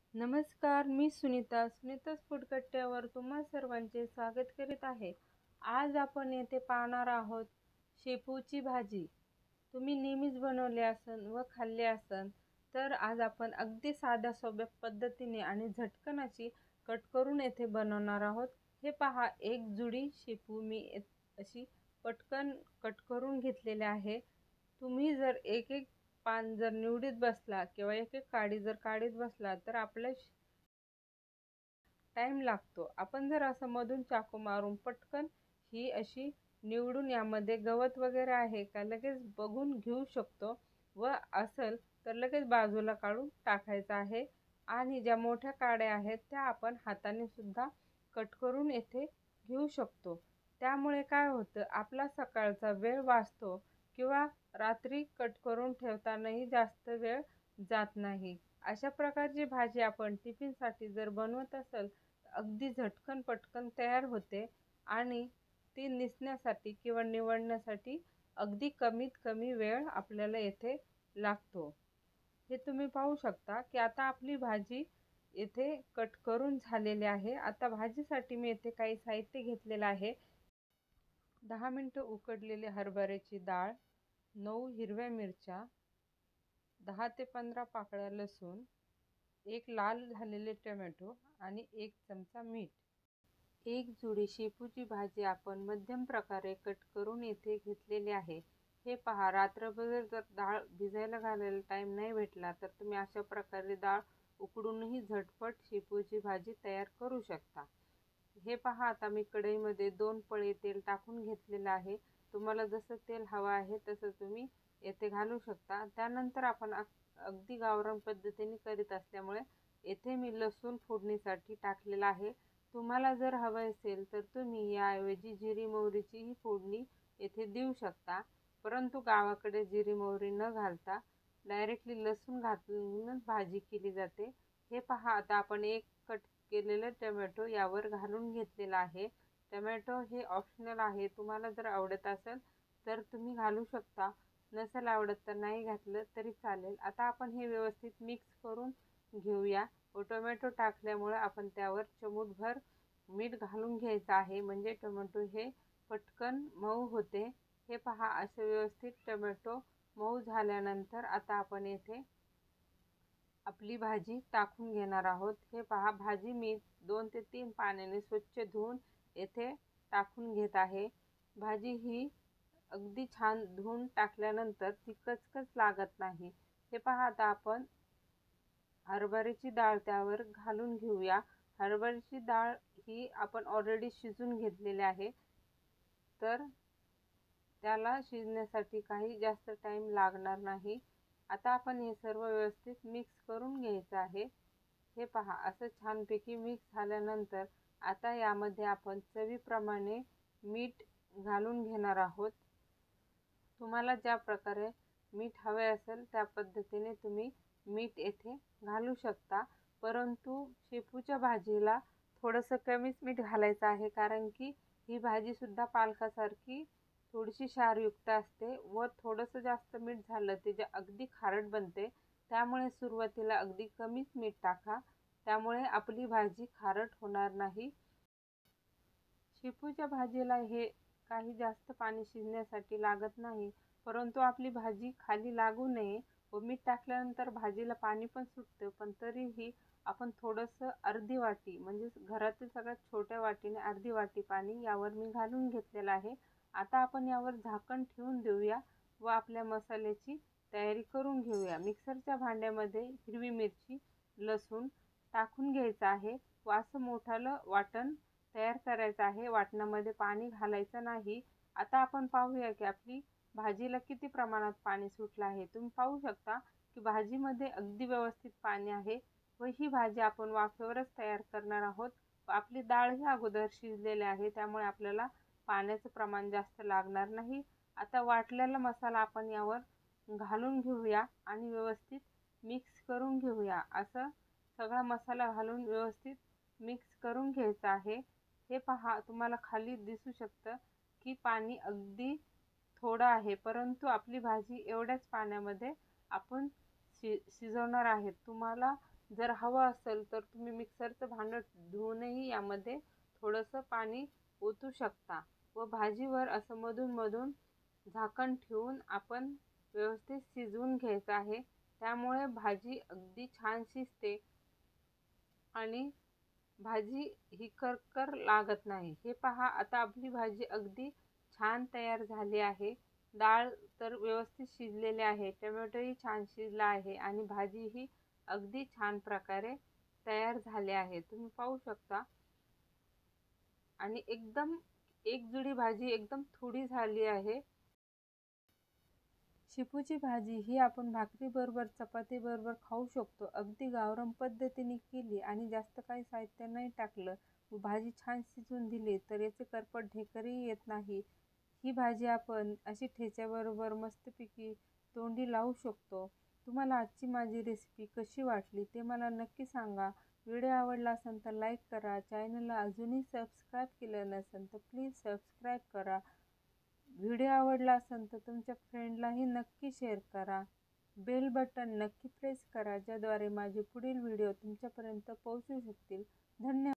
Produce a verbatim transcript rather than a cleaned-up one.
नमस्कार, मी सुनीता. सुनीताच फूडकट्ट्यावर तुम्हा सर्वांचे स्वागत करीत आहे. आज आपण येथे पाहणार आहोत शेपूची भाजी. तुम्ही नेहमीच बनवली असन व खाल्ली असन, तर आज आपण अगदी साध्या सोप्या पद्धतीने आणि झटकन अशी कट करून येथे बनवणार आहोत. हे पहा, एक जुडी शेपू मी अशी पटकन कट करून घेतलेले आहे. तुम्ही जर एक एक पान जर निवडीत बसला किंवा एक एक काडी जर काढीत बसला तर आपल्या टाइम लागतो. आपण जर असं मधून चाकू मारून पटकन ही अशी निवडून यामध्ये गवत वगैरे आहे का लगेच बघून घेऊ शकतो व असेल तर लगेच बाजूला काढून टाकायचं आहे. आणि ज्या मोठ्या काड्या आहेत त्या आपण हाताने सुद्धा कट करून येथे घेऊ शकतो. त्यामुळे काय होतं, आपला सकाळचा वेळ वाचतो किंवा रात्री कट करून ठेवतानाही जास्त वेळ जात नाही. अशा प्रकारची भाजी आपण टिफिनसाठी जर बनवत असेल तर अगदी झटकन पटकन तयार होते आणि ती निसण्यासाठी किंवा निवडण्यासाठी अगदी कमीत कमी वेळ आपल्याला येथे लागतो. हे तुम्ही पाहू शकता की आता आपली भाजी येथे कट करून झालेली आहे. आता भाजीसाठी मी येथे काही साहित्य घेतलेलं आहे. दहा मिनटं उकडलेली हरभऱ्याची डाळ, नऊ हिरव्या मिरच्या, दहा ते पंधरा पाकळ्या लसूण, एक लाल झालेले टोमॅटो आणि एक चमचा मीठ. एक जुडी शेपूची भाजी आपण मध्यम प्रकारे कट करून येथे घेतलेली आहे. हे पहा, रात्रभर जर डाळ भिजायला घालायला टाईम नाही भेटला तर तुम्ही अशा प्रकारे डाळ उकडूनही झटपट शेपूची भाजी तयार करू शकता. हे पहा, आता मी कढईमध्ये दोन पळे तेल टाकून घेतलेलं आहे. तुम्हाला जसं तेल हवं आहे तसं तुम्ही येथे घालू शकता. त्यानंतर आपण अगदी गावरान पद्धतीने करीत असल्यामुळे येथे मी लसूण फोडणीसाठी टाकलेला आहे. तुम्हाला जर हवं असेल तर तुम्ही याऐवजी जिरी मोहरीचीही फोडणी येथे देऊ शकता, परंतु गावाकडे जिरी मोहरी न घालता डायरेक्टली लसूण घालूनच भाजी केली जाते. हे पहा, आता आपण एक कट केलेलं टोमॅटो यावर घालून घेतलेला आहे. टोमॅटो हे ऑप्शनल आहे, तुम्हाला जर आवडत असेल तर तुम्ही घालू शकता, नसेल आवडत तर नाही घातलं तरी चालेल. आता आपण हे व्यवस्थित मिक्स करून घेऊया व टोमॅटो टाकल्यामुळे आपण त्यावर चिमूटभर मीठ घालून घ्यायचं आहे, म्हणजे टोमॅटो हे पटकन मऊ होते. हे पहा, असं व्यवस्थित टोमॅटो मऊ झाल्यानंतर आता आपण येथे आपली भाजी टाकून घेणार आहोत. हे पहा, भाजी मी दोन ते तीन पाण्याने स्वच्छ धुवून येथे टाकून घेत आहे. भाजी ही अगदी छान धुवून टाकल्यानंतर ती कचकच लागत नाही. हे पहा, आता आपण हरभऱ्याची डाळ त्यावर घालून घेऊया. हरभऱ्याची डाळ ही आपण ऑलरेडी शिजून घेतलेली आहे, तर त्याला शिजण्यासाठी काही जास्त टाईम लागणार नाही. आता आपण हे सर्व व्यवस्थित मिक्स करून घ्यायचं आहे. हे पहा, असं छानपैकी मिक्स झाल्यानंतर आता यामध्ये आपण चवीप्रमाणे मीठ घालून घेणार आहोत. तुम्हाला ज्या प्रकारे मीठ हवे असेल त्या पद्धतीने तुम्ही मीठ येथे घालू शकता, परंतु शेपूच्या भाजीला थोडंसं कमीच मीठ घालायचं आहे, कारण की ही भाजीसुद्धा पालकासारखी थोडीशी क्षारयुक्त असते व थोडंसं जास्त मीठ झालं ते जे अगदी खारट बनते. त्यामुळे सुरुवातीला अगदी कमीच मीठ टाका, त्यामुळे आपली भाजी खारट होणार नाही. शेपूच्या भाजीला हे काही जास्त पाणी शिजण्यासाठी लागत नाही, परंतु आपली भाजी खाली लागू नये व मीठ टाकल्यानंतर भाजीला पाणी पण सुटतं, पण तरीही आपण थोडंसं अर्धी वाटी, म्हणजे घरातील सगळ्यात छोट्या वाटीने अर्धी वाटी पाणी यावर मी घालून घेतलेलं आहे. आता आपण यावर झाकण ठेवून देऊया व आपल्या मसाल्याची तयारी करून घेऊया. मिक्सरच्या भांड्यामध्ये हिरवी मिरची, लसूण टाकून घ्यायचं आहे व असं मोठालं वाटण तयार करायचं आहे. वाटणामध्ये पाणी घालायचं नाही. आता आपण पाहूया की आपली भाजीला किती प्रमाणात पाणी सुटलं आहे. तुम्ही पाहू शकता की भाजीमध्ये अगदी व्यवस्थित पाणी आहे व ही भाजी आपण वाफेवरच तयार करणार आहोत. आपली डाळ ही अगोदर शिजलेली आहे, त्यामुळे आपल्याला पाण्याचं प्रमाण जास्त लागणार नाही. आता वाटलेला मसाला आपण यावर घालून घेऊया आणि व्यवस्थित मिक्स करून घेऊया. असं सगळा मसाला घालून व्यवस्थित मिक्स करून घ्यायचं आहे. हे पहा, तुम्हाला खाली दिसू शकतं की पाणी अगदी थोडं आहे, परंतु आपली भाजी एवढ्याच पाण्यामध्ये आपण शि शिजवणार आहेत. तुम्हाला जर हवं असेल तर तुम्ही मिक्सरचं भांडं धुवूनही यामध्ये थोडंसं पाणी ओतू शकता व भाजीवर असं मधून मधून झाकण ठेवून आपण व्यवस्थित शिजवून घ्यायचं आहे. त्यामुळे भाजी अगदी छान शिजते आणि भाजी ही करकर लागत नाही. हे पहा, आता आपली भाजी अगदी छान तयार झाली आहे. डाळ तर व्यवस्थित शिजलेली आहे, टोमॅटोही छान शिजला आहे आणि भाजीही अगदी छान प्रकारे तयार झाली आहे, तुम्ही पाहू शकता. आणि एकदम एकजुडी भाजी एकदम थोडी झाली आहे. शेपूची भाजी ही आपण भाकरीबरोबर चपातीबरोबर खाऊ शकतो. अगदी गावरान पद्धतीने केली आणि जास्त काही साहित्य नाही टाकलं व भाजी छान शिजवून दिली तर याचे करपट ढेकरही येत नाही. ही भाजी आपण अशी ठेच्याबरोबर मस्तपैकी तोंडी लावू शकतो. तुम्हाला आजची माझी रेसिपी कशी वाटली ते मला नक्की सांगा. व्हिडिओ आवडला असेल तर लाईक करा. चॅनलला अजूनही सबस्क्राईब केलं नसेल तर प्लीज सबस्क्राईब करा. व्हिडिओ आवडला असेल तर तुमच्या फ्रेंडलाही नक्की शेअर करा. बेल बटन नक्की प्रेस करा, ज्याद्वारे माझे पुढील व्हिडिओ तुमच्यापर्यंत पोहोचू शकतील. धन्यवाद.